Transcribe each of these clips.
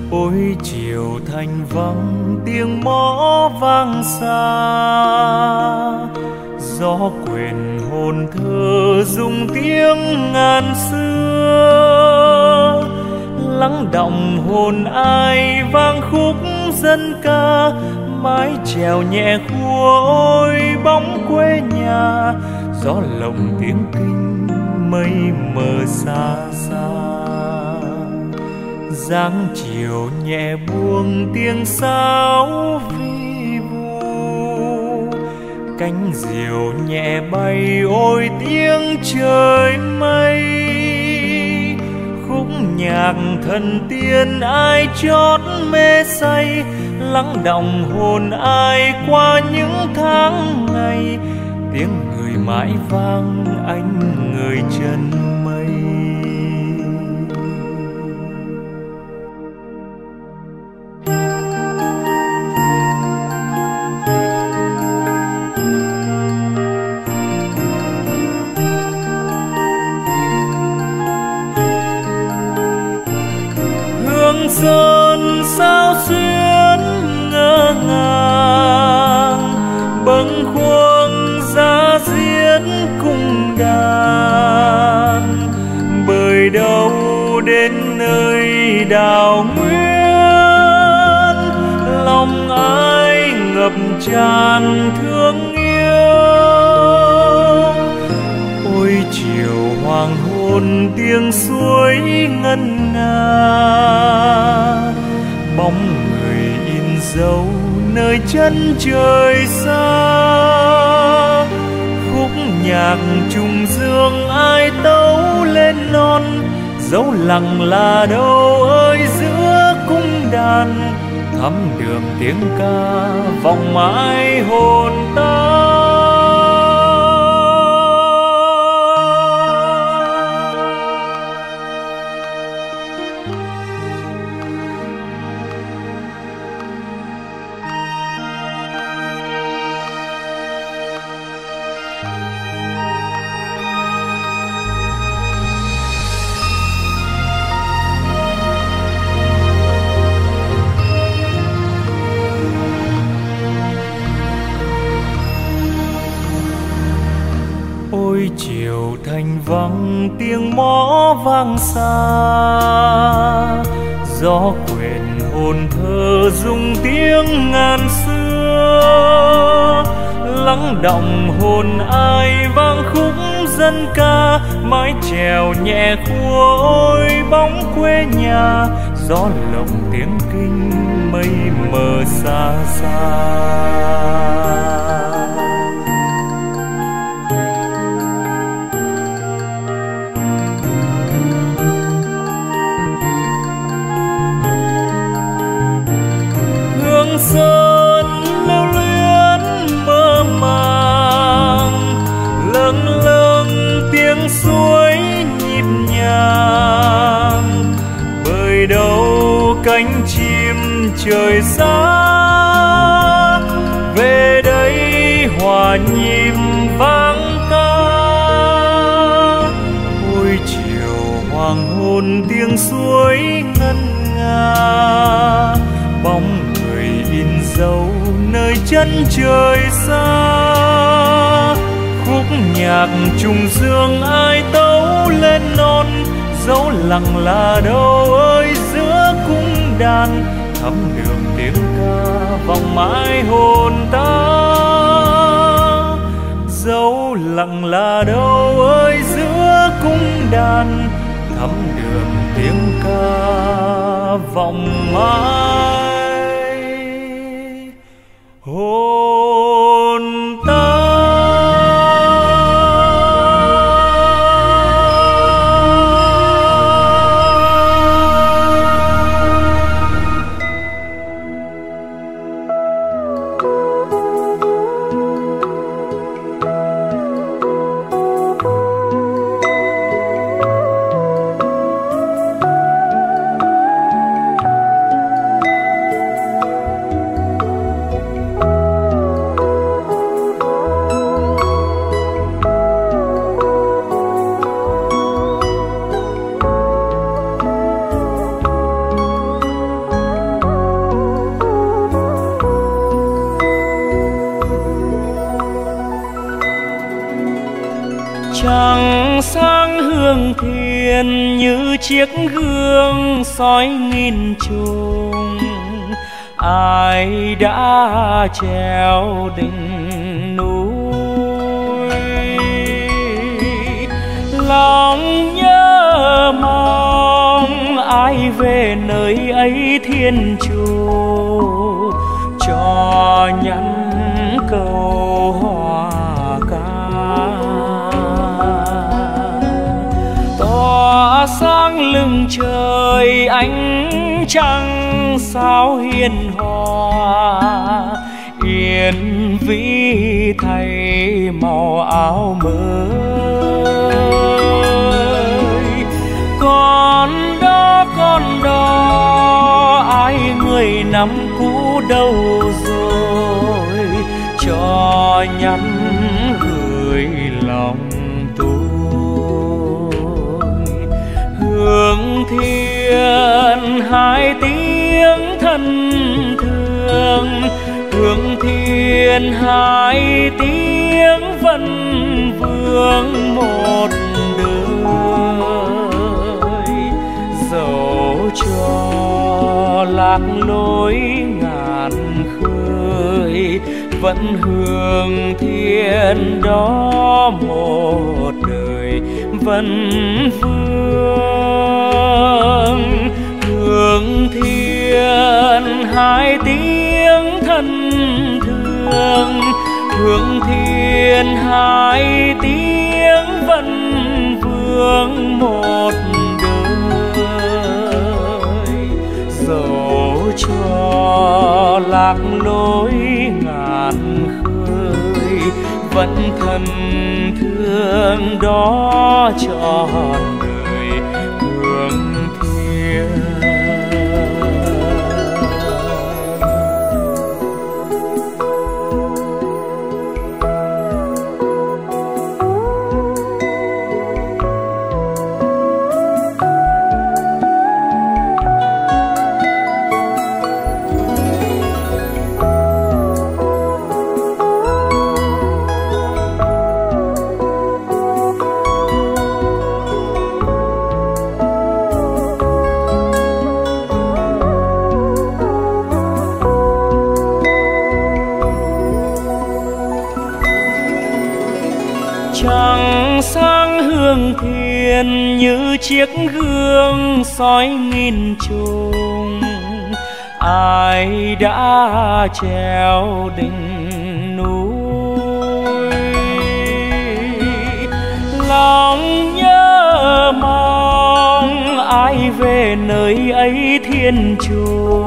Ôi chiều thanh vắng tiếng mõ vang xa, gió quên hồn thơ dùng tiếng ngàn xưa. Lắng động hồn ai vang khúc dân ca, mái chèo nhẹ khua ôi bóng quê nhà. Gió lộng tiếng kinh mây mờ xa xa, dáng chiều nhẹ buông tiếng sáo vi vu. Cánh diều nhẹ bay ôi tiếng trời mây, khúc nhạc thần tiên ai chót mê say. Lắng động hồn ai qua những tháng ngày, tiếng người mãi vang anh người chân mây. Hương sơn sao xuyến ngỡ ngàng, bâng khuâng giá diết cung đàn. Bởi đâu đến nơi đào nguyên, lòng ai ngập tràn thương yêu. Ôi chiều hoàng hôn tiếng suối ngân nga, bóng người in dấu nơi chân trời xa. Khúc nhạc trùng dương ai tấu lên non, dấu lặng là đâu ơi giữa cung đàn. Thắm đường tiếng ca vọng mãi hồn ta. Ôi chiều thanh vắng tiếng mõ vang xa, gió quên hồn thơ dùng tiếng ngàn xưa. Lắng động hồn ai vang khúc dân ca, mái chèo nhẹ khua ôi bóng quê nhà. Gió lộng tiếng kinh mây mờ xa xa, sơn lưu luyến mơ màng. Lâng lâng tiếng suối nhịp nhàng, bởi đâu cánh chim trời xa. Về đây hòa nhịp vang ca, ôi chiều hoàng hôn tiếng suối ngân nga. Bóng in dấu nơi chân trời xa. Khúc nhạc trùng dương ai tấu lên non, dấu lặng là đâu ơi giữa cung đàn. Thắm đường tiếng ca vọng mãi hồn ta. Dấu lặng là đâu ơi giữa cung đàn, thắm đường tiếng ca vọng mãi hồn ta. hương thiền như chiếc gương soi nghìn trùng, ai đã trèo đỉnh núi. Lòng nhớ mong ai về nơi ấy thiên chủ, cho nhắn câu hoa ca. Tỏa sáng lưng trời ánh trăng sao hiền hòa, yên vĩ thay màu áo mới. Con đó ai người năm cũ đâu rồi, cho nhắn gửi lòng tôi. Hương thiên hai tiếng thân thương, hương thiên hai tiếng vẫn vương một đời. Dẫu cho lạc lối ngàn khơi, vẫn hương thiên đó một đời vẫn vương. Hương thiên hai tiếng thân thương, hương thiên hai tiếng vẫn vương một đời. Dẫu cho lạc lối ngàn khơi, vẫn thân thương đó trọn đời hương thiên. Trăng sáng hương thiên như chiếc gương soi nghìn trùng, ai đã trèo đỉnh núi. Lòng nhớ mong ai về nơi ấy thiên chủ,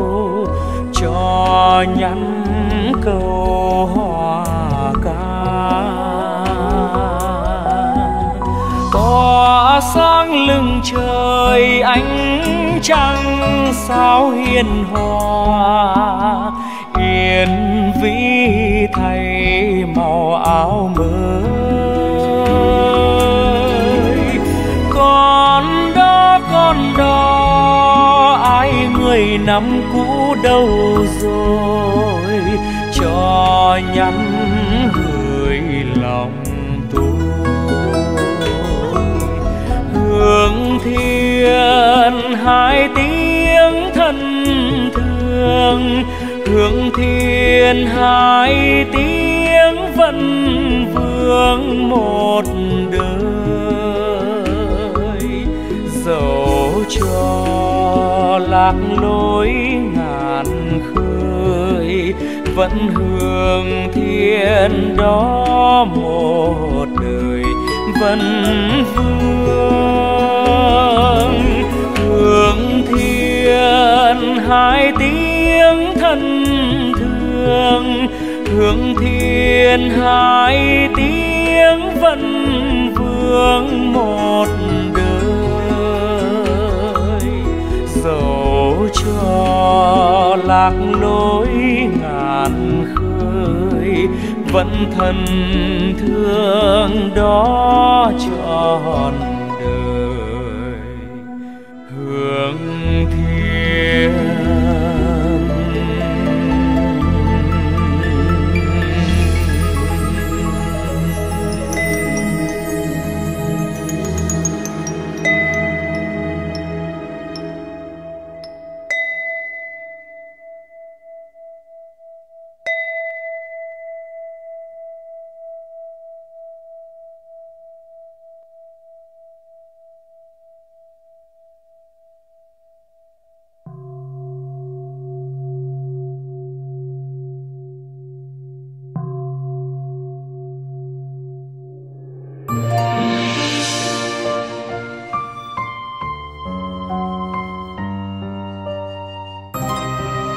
cho nhắn câu hoa ca. Tỏa sáng lưng trời ánh trăng sao hiền hòa, yên vĩ thay màu áo mới. Con đó ai người năm cũ đâu rồi, cho nhắn gửi lòng tôi. Hương thiên hai tiếng thân thương, hương thiên hai tiếng vẫn vương một đời. Dẫu cho lạc lối ngàn khơi, vẫn hương thiên đó một đời vẫn vương. Hương thiên hai tiếng thân thương, hương thiên hai tiếng vẫn vương một đời. Dẫu cho lạc lối ngàn khơi, vẫn thân thương đó trọn đời hương thiên.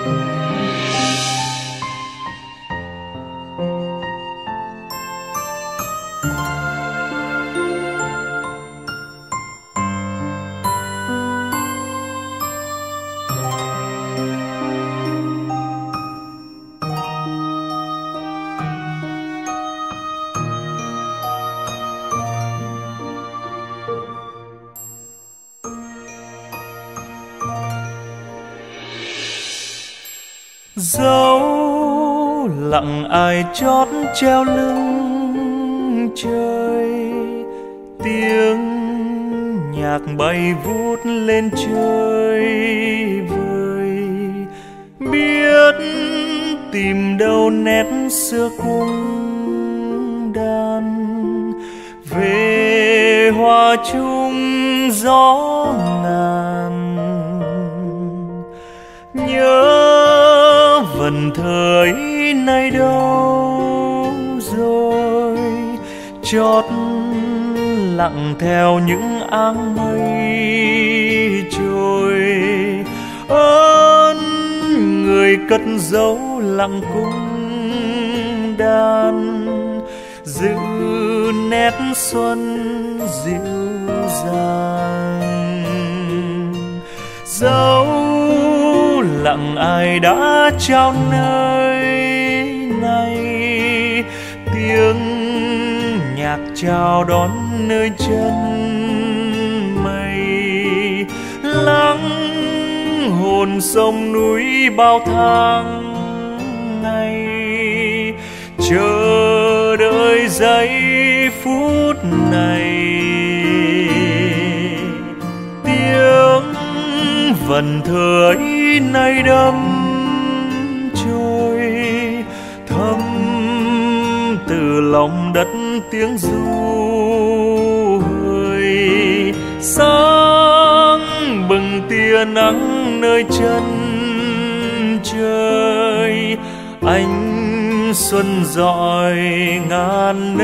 Dấu lặng ai chót treo lưng trời, tiếng nhạc bay vút lên trời vời. Biết tìm đâu nét xưa cung đàn, về hòa chung gió ngàn. Nhớ vần thời nay đâu rồi, chót lặng theo những áng mây trôi. Ơn người cất giấu lặng cung đàn, giữ nét xuân dịu dàng. Dấu lặng ai đã trao nơi này, tiếng nhạc chào đón nơi chân mây. Lắng hồn sông núi bao tháng ngày, chờ đợi giây phút này. Tiếng vần thời nay đắm trôi, thấm từ lòng đất tiếng ru hơi. Sáng bừng tia nắng nơi chân trời, ánh xuân rọi ngàn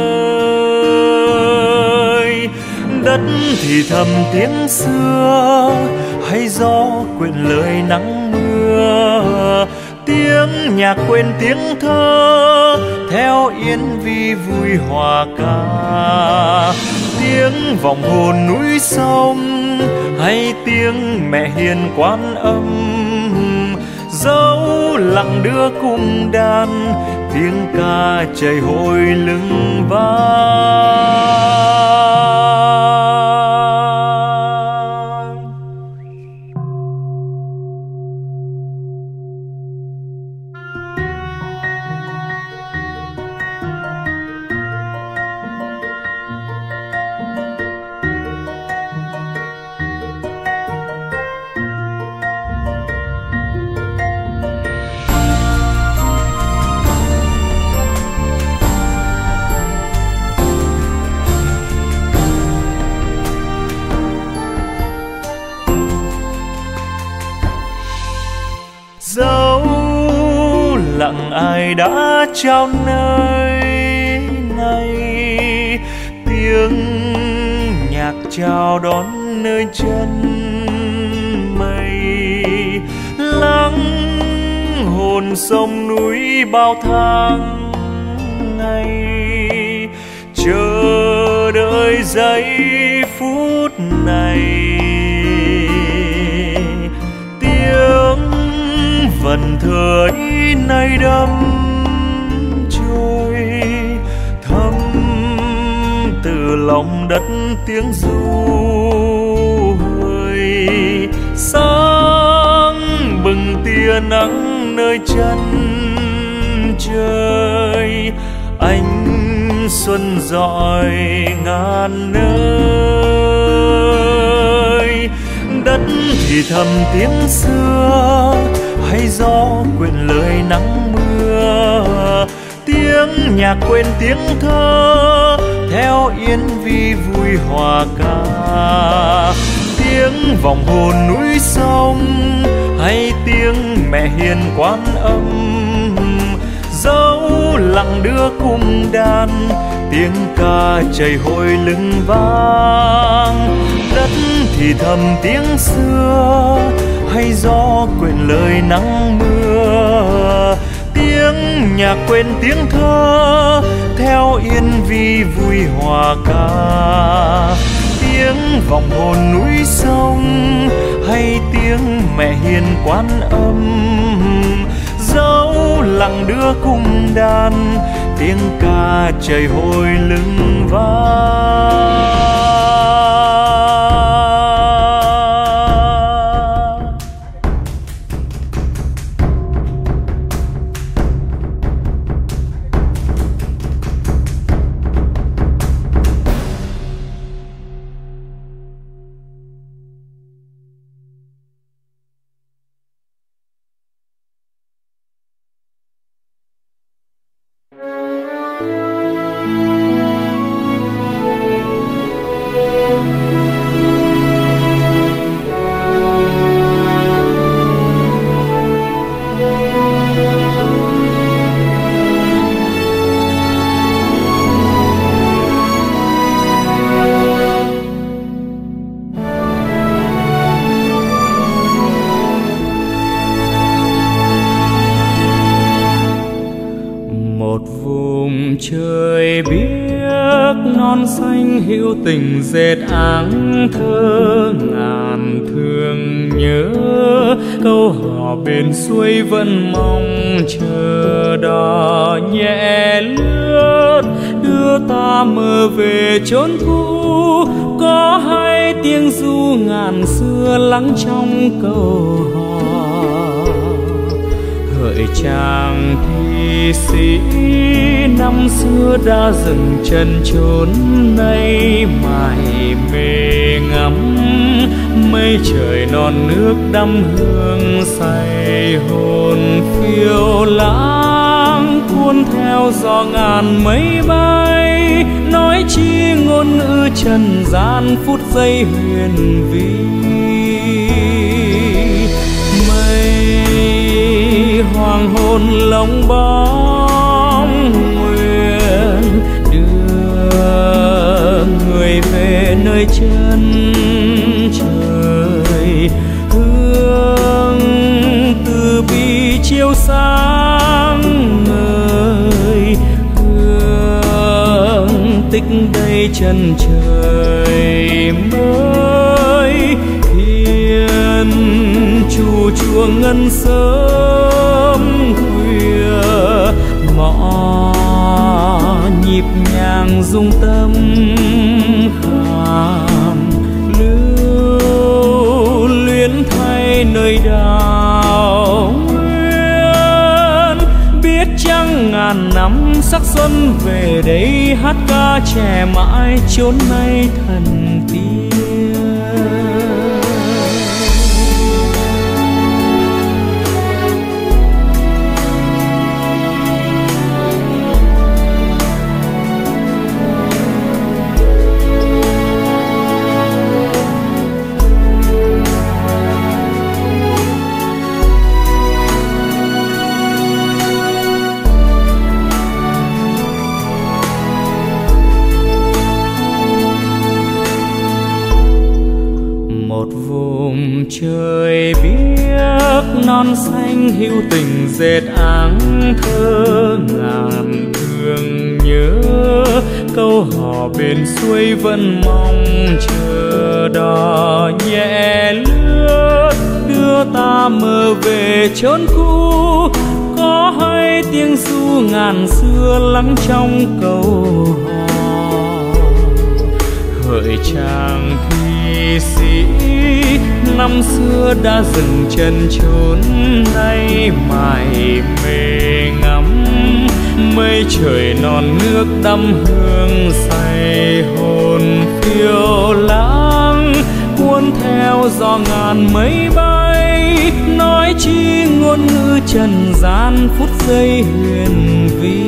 nơi. Đất thì thầm tiếng xưa, hay gió quyện lời nắng mưa. Tiếng nhạc quên tiếng thơ, theo yên vi vui hòa ca. Tiếng vòng hồn núi sông, hay tiếng mẹ hiền Quan Âm. Dấu lặng đưa cung đàn, tiếng ca chảy hội lưng vang. Dấu lặng ai đã trao nơi này, tiếng nhạc chào đón nơi chân mây. Lắng hồn sông núi bao tháng ngày, chờ đợi giây phút này. Vần thời nay đắm trôi, thấm từ lòng đất tiếng ru hơi. Sáng bừng tia nắng nơi chân trời, ánh xuân rọi ngàn nơi. Đất thì thầm tiếng xưa, hay gió quyện lời nắng mưa. Tiếng nhạc quên tiếng thơ, theo yên vi vui hòa ca. Tiếng vòng hồn núi sông, hay tiếng mẹ hiền Quan Âm. Dấu lặng đưa cung đàn, tiếng ca chảy hội lưng vang. Đất thì thầm tiếng xưa, hay gió quên lời nắng mưa. Tiếng nhạc quên tiếng thơ theo yên vi vui hòa ca. Tiếng vòng hồn núi sông hay tiếng mẹ hiền Quan Âm. Dẫu lặng đưa cung đàn, tiếng ca trời hồi lưng vang. Trời biếc non xanh hữu tình dệt áng thơ ngàn thương nhớ. Câu hò bên suối vẫn mong chờ đò nhẹ lướt đưa ta mơ về chốn cũ. Có hay tiếng ru ngàn xưa lắng trong câu hò. Hỡi chàng thi sĩ năm xưa đã dừng chân chốn nay, mải mê ngắm mây trời non nước đắm hương say. Hồn phiêu lãng cuốn theo gió ngàn mây bay, nói chi ngôn ngữ trần gian phút giây huyền vi. Hoàng hôn lông bóng nguyện đưa người về nơi chân trời. Hương từ bi chiếu sáng ngời, hương tích đầy chân trời mới. Thiên chu chuông ngân sớm khuya, mõ nhịp nhàng rung tâm kham. Lưu luyến thay nơi đào nguyên, biết chăng ngàn năm sắc xuân về đây hát ca trẻ mãi chốn nay thần tiên. Trời biếc non xanh hữu tình dệt áng thơ ngàn thương nhớ. Câu hò bên suối vẫn mong chờ đò nhẹ lướt đưa ta mơ về chốn cũ. Có hay tiếng ru ngàn xưa lắng trong câu hò. Hỡi chàng thi sĩ năm xưa đã dừng chân chốn nay, mải mê ngắm mây trời non nước đắm hương say. Hồn phiêu lãng cuốn theo gió ngàn mây bay, nói chi ngôn ngữ trần gian phút giây huyền vi.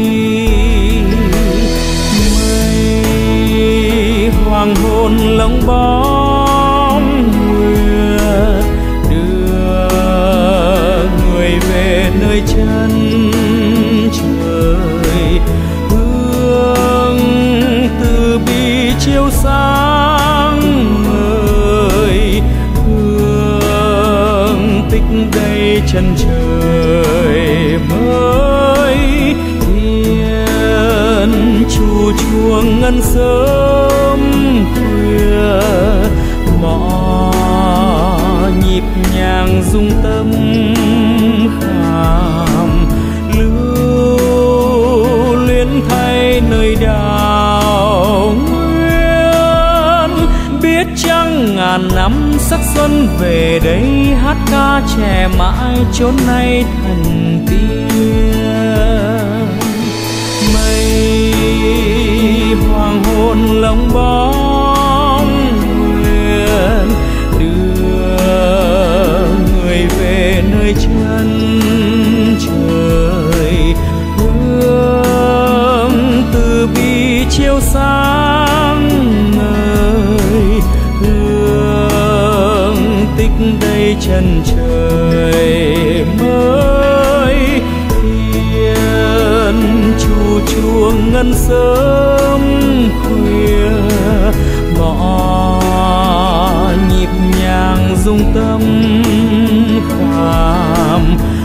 Mây hoàng hôn lông bóng nguyệt đưa người về nơi chân trời. Hương từ bi chiếu sáng ngời, hương tích đầy chân trời mới hiền. Chu chuông ngân sớm khuya mõ nhịp nhàng rung tâm khảm lưu luyến thay nơi đào nguyên. Biết chăng ngàn năm sắc xuân về đây hát ca trẻ mãi chốn này thần tiên. Mây hoàng hôn lông bóng nguyện đưa người về nơi chân trời. Hương từ bi chiếu sáng ngời, hương tích đầy chân trời mới hiền. Chu chuông ngân sớm khuya gõ nhịp nhàng rung tâm khảm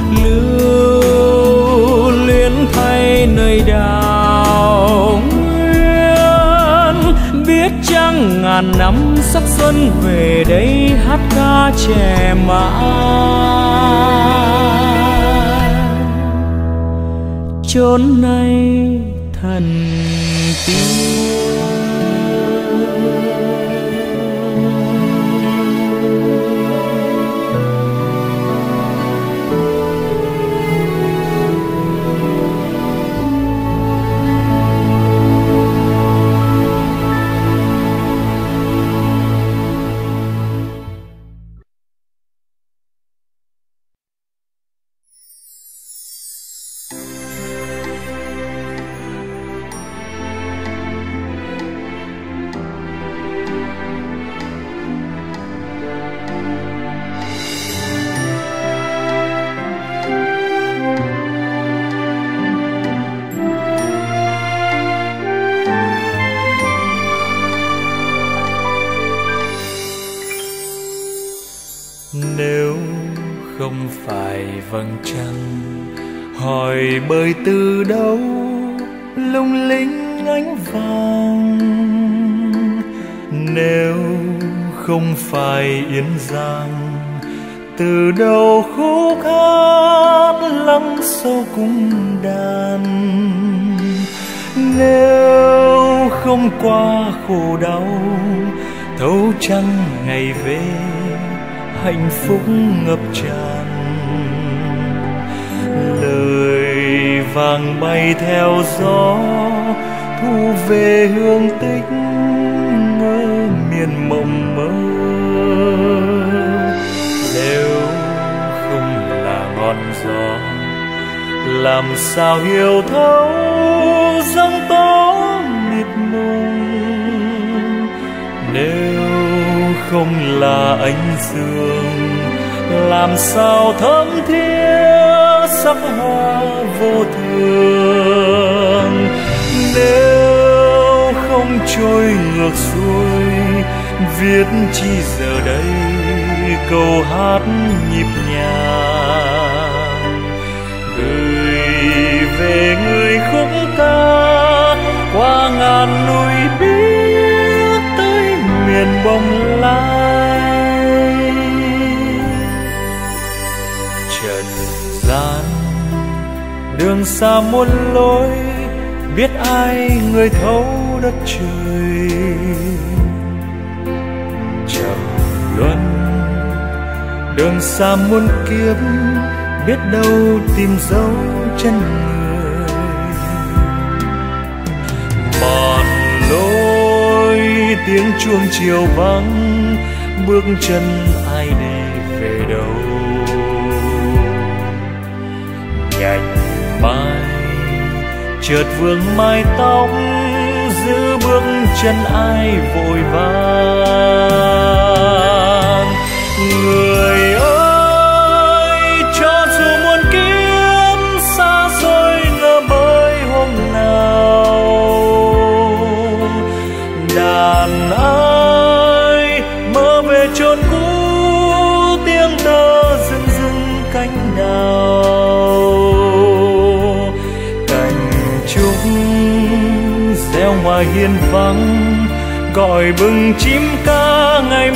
lưu luyến thay nơi đào nguyên. Biết chăng ngàn năm sắc xuân về đây hát ca trẻ mãi chốn này thần tiên. Nếu không phải vầng trăng hỏi bơi từ đâu lung linh ánh vàng, nếu không phải Yến Giang từ đầu khúc hát lắng sâu cung đàn, nếu không qua khổ đau thấu trăng ngày về hạnh phúc ngập tràn. Lời vàng bay theo gió thu về hương tích ngỡ miền mộng mơ. Nếu không là ngọn gió làm sao hiểu thấu giông tố mịt mùng. Nếu không là ánh dương làm sao thấm thiết sắc hoa vô thường. Nếu không trôi ngược xuôi viết chi giờ đây câu hát nhịp nhàng gửi về người khúc ca qua ngàn núi biết tới miền bồng lai. Trần gian đường xa muôn lối biết ai người thấu đất trời. Trầm luân đường xa muôn kiếp biết đâu tìm dấu chân người. Mòn lối tiếng chuông chiều vắng bước chân ai để về đâu. Nhành mai chợt vương mái tóc giữ bước chân ai vội vàng. Người ơi cho dù muôn kiếp xa xôi ngỡ bơi hôm nào đàn ơi mơ về chốn cũ tiếng tơ rừng rưng. hòa hiên vắng, gọi bừng chim ca ngày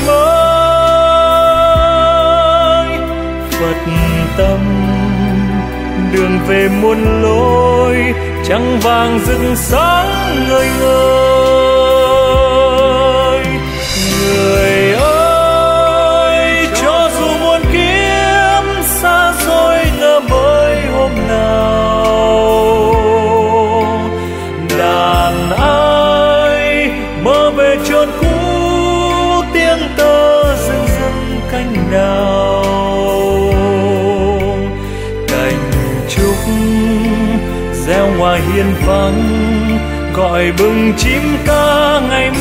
mới. Phật tâm đường về muôn lối, trăng vàng rực sáng ngời ngời. Người ơi, cho dù muôn kiếp xa xôi ngỡ mới hôm nào, đàn ai mơ về chốn cũ, tiếng tơ rưng rưng cánh đào. Cành trúc gieo ngoài hiên vắng, gọi bừng chim ca ngày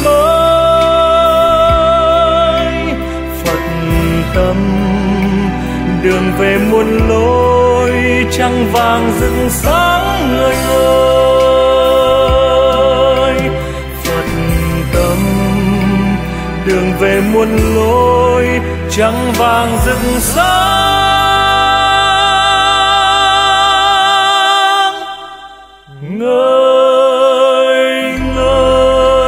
mới. Phật tâm đường về muôn lối, trăng vàng rực sáng ngời ngời. Phật tâm đường về muôn lối, trăng vàng rực sáng ngời ngời.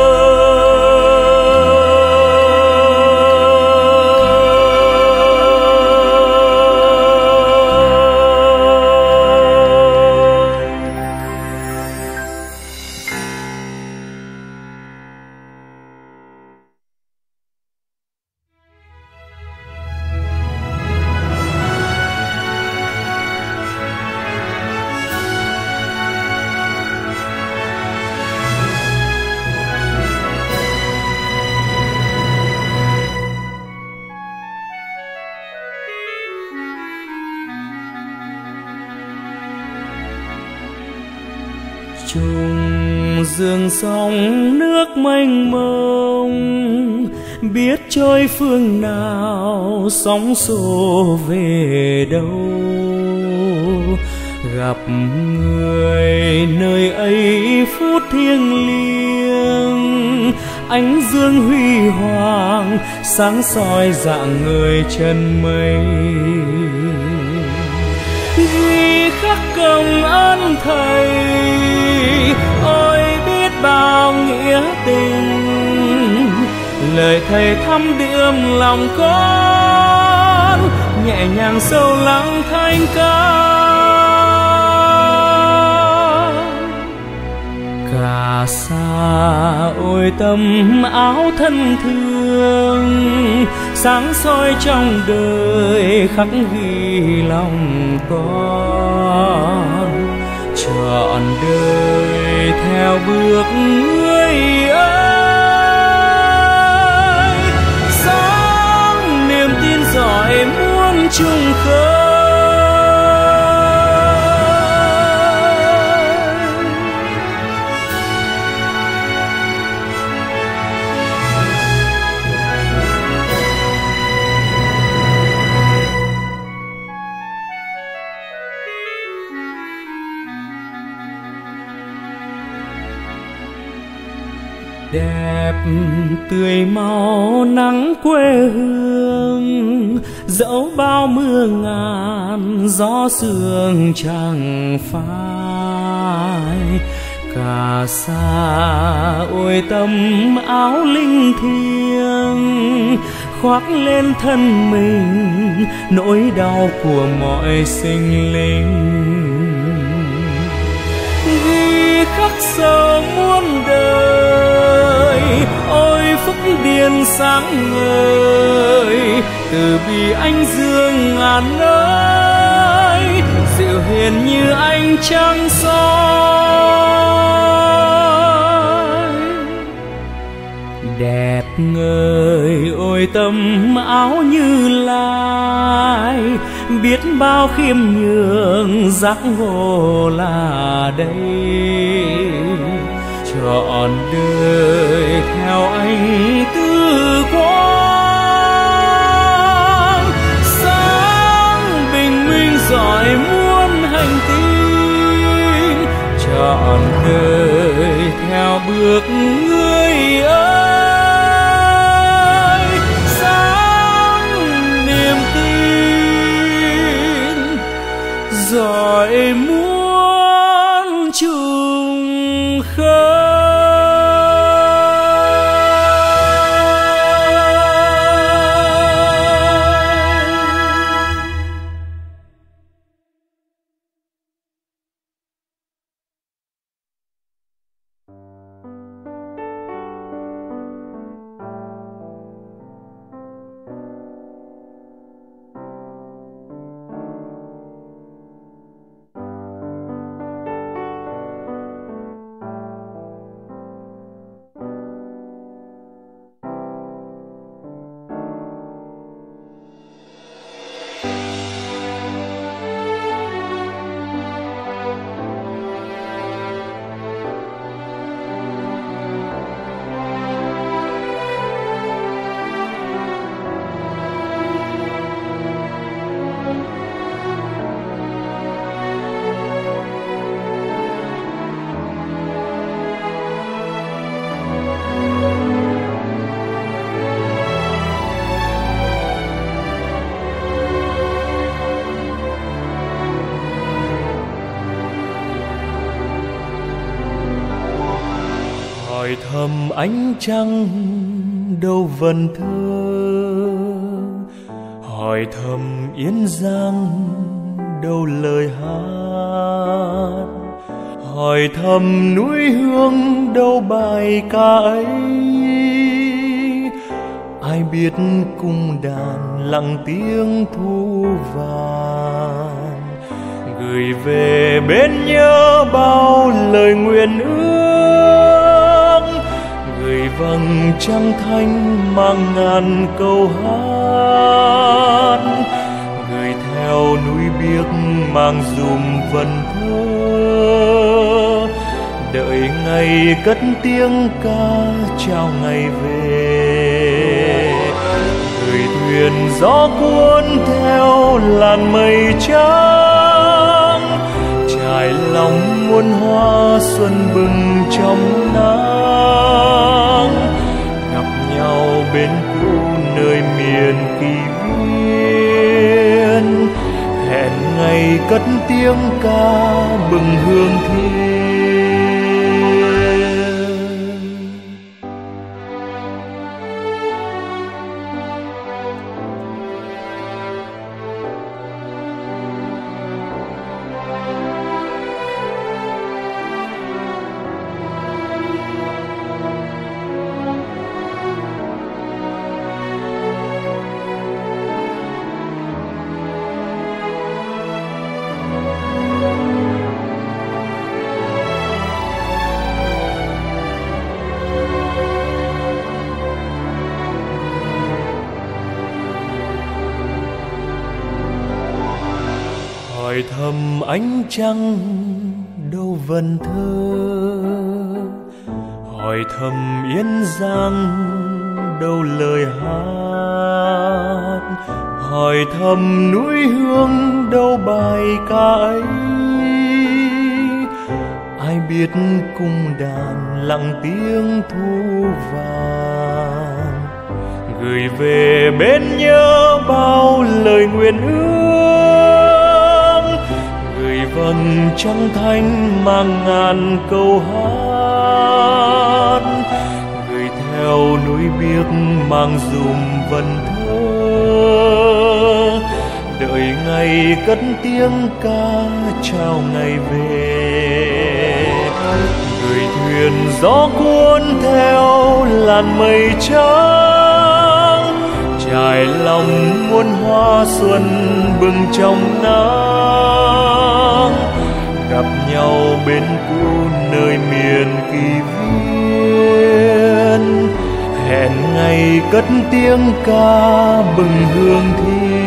Trùng dương sóng nước mênh mông, biết trôi phương nào sóng xô về đâu. Gặp người nơi ấy phút thiêng liêng, ánh dương huy hoàng sáng soi dạng người chân mây. Ghi khắc công ơn thầy, ôi biết bao nghĩa tình. Lời thầy thăm đượm lòng con, nhẹ nhàng sâu lắng thanh ca. Cả xa ôi tâm áo thân thương, sáng soi trong đời khắc ghi lòng con. Trọn đời theo bước người ơi, sáng niềm tin rọi muôn trùng khơi. Đẹp tươi màu nắng quê hương, dẫu bao mưa ngàn gió sương chẳng phai. Cả xa ôi tâm áo linh thiêng, khoác lên thân mình nỗi đau của mọi sinh linh. Ghi khắc sâu muôn đời, ôi phúc điền sáng ngời. Từ bi anh dương ngàn nơi, dịu hiền như ánh trăng soi. Đẹp ngời ôi tâm áo Như Lai, biết bao khiêm nhường giác ngộ là đây. Trọn đời theo anh tư quang, sáng bình minh rọi muôn hành tinh. Trọn đời theo bước người ơi, sáng niềm tin rọi muôn trùng khơi. hỏi thầm ánh trăng đâu vần thơ, hỏi thầm Yên Giang đâu lời hát, hỏi thầm núi Hương đâu bài ca ấy. Ai biết cung đàn lặng tiếng thu vàng, gửi về bên nhớ bao lời nguyện ước, gửi vầng trăng thanh mang ngàn câu hát, gửi theo núi biếc mang dùm vần thơ, đợi ngày cất tiếng ca chào ngày về. Gửi thuyền gió cuốn theo làn mây trắng, trải lòng muôn hoa xuân bừng trong nắng, gặp nhau bên cũ nơi miền kỳ viên, hẹn ngày cất tiếng ca bừng hương thiên. Hỏi thầm ánh trăng đâu vần thơ, hỏi thầm Yên Giang đâu lời hát, hỏi thầm núi Hương đâu bài ca ấy. Ai biết cung đàn lặng tiếng thu vàng, gửi về bên nhớ bao lời nguyện ước, gửi vầng trăng thanh mang ngàn câu hát, gửi theo núi biếc mang dùm vần thơ, đợi ngày cất tiếng ca chào ngày về. Gửi thuyền gió cuốn theo làn mây trắng, trải lòng muôn hoa xuân bừng trong nắng, gặp nhau bên cũ nơi miền kỳ viên, hẹn ngày cất tiếng ca bừng hương thiên.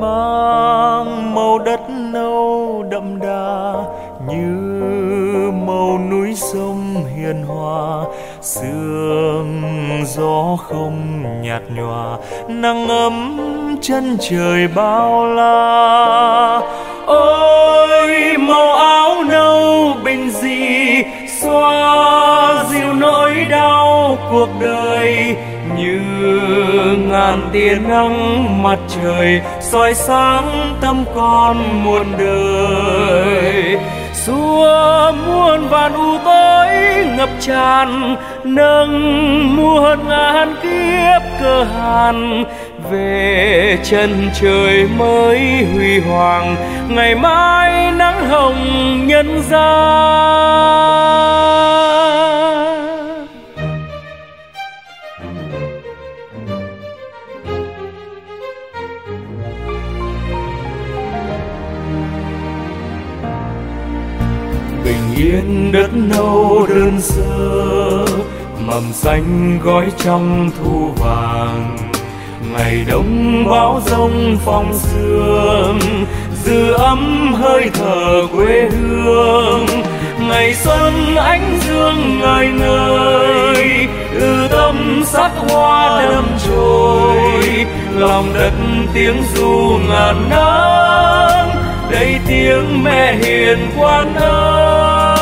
mang màu đất nâu đậm đà như màu núi sông hiền hòa. Sương gió không nhạt nhòa, nắng ấm chân trời bao la. Ôi màu áo nâu bình dị xoa dịu nỗi đau cuộc đời, như ngàn tia nắng mặt trời soi sáng tâm con muôn đời. Xua muôn vàn u tối ngập tràn, nâng muôn ngàn kiếp cơ hàn, về chân trời mới huy hoàng, ngày mai nắng hồng nhân gian. Bình yên đất nâu đơn sơ, mầm xanh gói trong thu vàng. Ngày đông bão giông phong sương, dư ấm hơi thở quê hương. Ngày xuân ánh dương ngời ngời, tâm sắc hoa đâm trôi. Lòng đất tiếng ru ngàn nắng, đây tiếng mẹ hiền Quan ơi.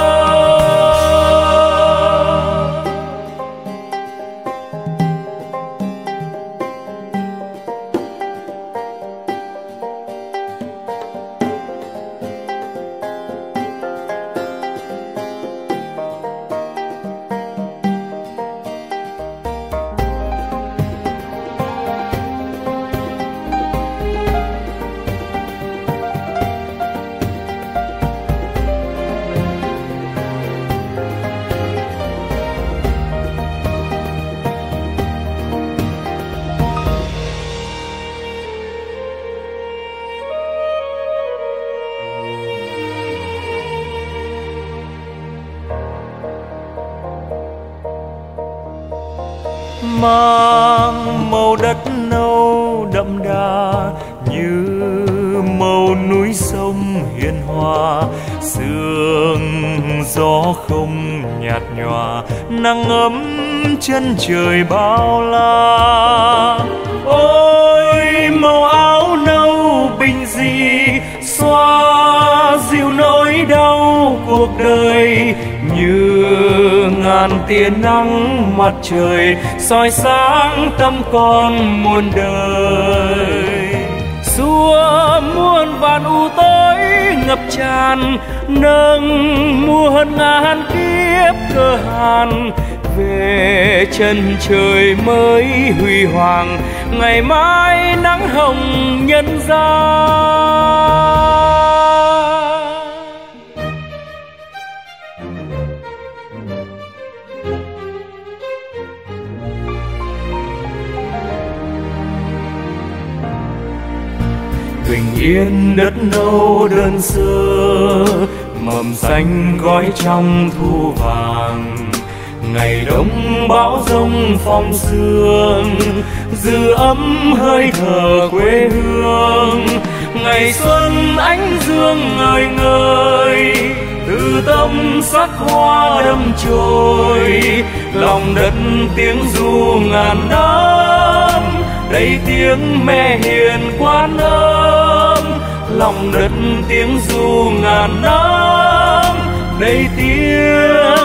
Mang màu đất nâu đậm đà như màu núi sông hiền hòa. Sương gió không nhạt nhòa, nắng ấm chân trời bao la. Ôi màu áo nâu bình dị xoa dịu nỗi đau cuộc đời, như ngàn tia nắng mặt trời soi sáng tâm con muôn đời. Xua muôn vàn u tối ngập tràn, nâng muôn ngàn kiếp cơ hàn, về chân trời mới huy hoàng, ngày mai nắng hồng nhân gian. Bình yên đất nâu đơn sơ, mầm xanh gói trong thu vàng. Ngày đông bão giông phong sương, dư ấm hơi thở quê hương. Ngày xuân ánh dương ngời ngời, từ tâm sắc hoa đâm chồi. Lòng đất tiếng ru ngàn năm, đây tiếng mẹ hiền Quan âm. Lòng đất tiếng ru ngàn năm, đây tiếng